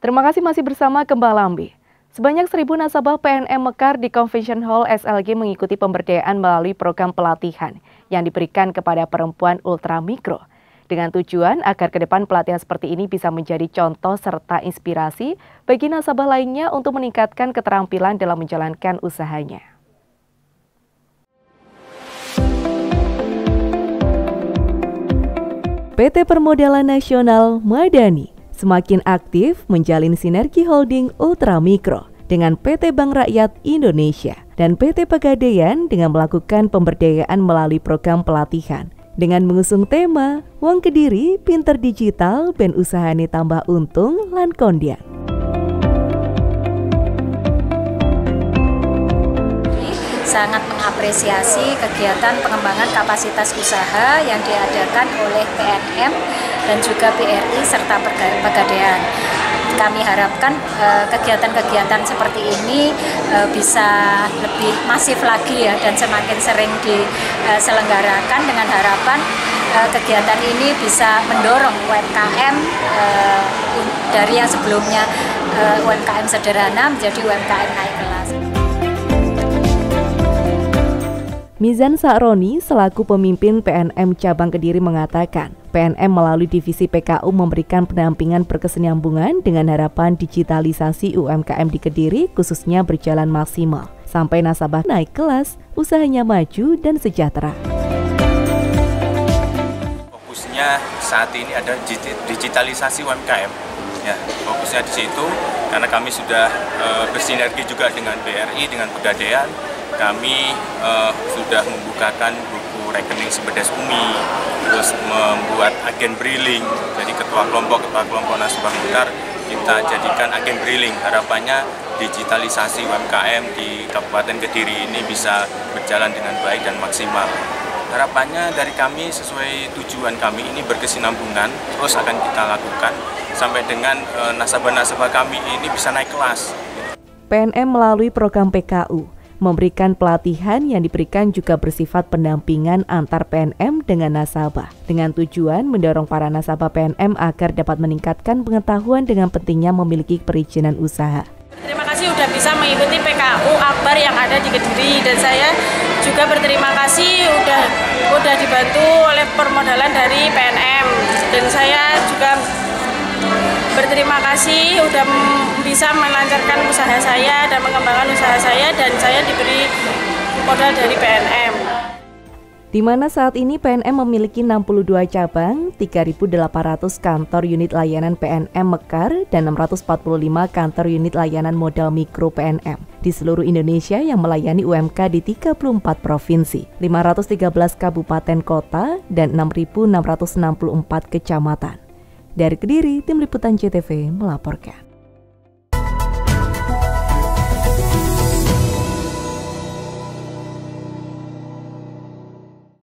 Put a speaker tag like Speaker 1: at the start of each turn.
Speaker 1: Terima kasih masih bersama Kembang Lambi. Sebanyak 1.000 nasabah PNM Mekar di Convention Hall SLG mengikuti pemberdayaan melalui program pelatihan yang diberikan kepada perempuan ultramikro. Dengan tujuan agar ke depan pelatihan seperti ini bisa menjadi contoh serta inspirasi bagi nasabah lainnya untuk meningkatkan keterampilan dalam menjalankan usahanya. PT Permodalan Nasional Madani semakin aktif menjalin sinergi holding ultramikro dengan PT Bank Rakyat Indonesia dan PT Pegadaian dengan melakukan pemberdayaan melalui program pelatihan. Dengan mengusung tema, Wong Kediri, Pinter Digital, Ben Usahane Tambah Untung, Lan Kondian.
Speaker 2: Sangat mengapresiasi kegiatan pengembangan kapasitas usaha yang diadakan oleh PNM dan juga BRI serta Pegadaian. Kami harapkan kegiatan-kegiatan seperti ini bisa lebih masif lagi ya, dan semakin sering diselenggarakan dengan harapan kegiatan ini bisa mendorong UMKM dari yang sebelumnya UMKM sederhana menjadi UMKM naik kelas.
Speaker 1: Mizan Sa'roni selaku pemimpin PNM Cabang Kediri mengatakan, PNM melalui divisi PKU memberikan pendampingan berkesinambungan dengan harapan digitalisasi UMKM di Kediri khususnya berjalan maksimal, sampai nasabah naik kelas, usahanya maju dan sejahtera.
Speaker 3: Fokusnya saat ini ada digitalisasi UMKM. Ya, fokusnya di situ karena kami sudah bersinergi juga dengan BRI, dengan Pegadaian. Kami sudah membukakan buku rekening Sebedes Umi, terus membuat agen briling. Jadi ketua kelompok nasabah Mekar kita jadikan agen briling. Harapannya digitalisasi UMKM di Kabupaten Kediri ini bisa berjalan dengan baik dan maksimal. Harapannya dari kami sesuai tujuan kami ini berkesinambungan, terus akan kita lakukan sampai dengan nasabah-nasabah kami ini bisa naik kelas.
Speaker 1: PNM melalui program PKU memberikan pelatihan yang diberikan juga bersifat pendampingan antar PNM dengan nasabah dengan tujuan mendorong para nasabah PNM agar dapat meningkatkan pengetahuan dengan pentingnya memiliki perizinan usaha.
Speaker 4: Terima kasih sudah bisa mengikuti PKU Akbar yang ada di Kediri, dan saya juga berterima kasih udah dibantu oleh permodalan dari PNM, dan saya juga berterima kasih udah bisa melancarkan usaha saya dan mengembangkan usaha saya, dan saya diberi modal dari PNM.
Speaker 1: Di mana saat ini PNM memiliki 62 cabang, 3.800 kantor unit layanan PNM Mekar, dan 645 kantor unit layanan modal mikro PNM di seluruh Indonesia yang melayani UMK di 34 provinsi, 513 kabupaten kota, dan 6.664 kecamatan. Dari Kediri, Tim Liputan CTV melaporkan.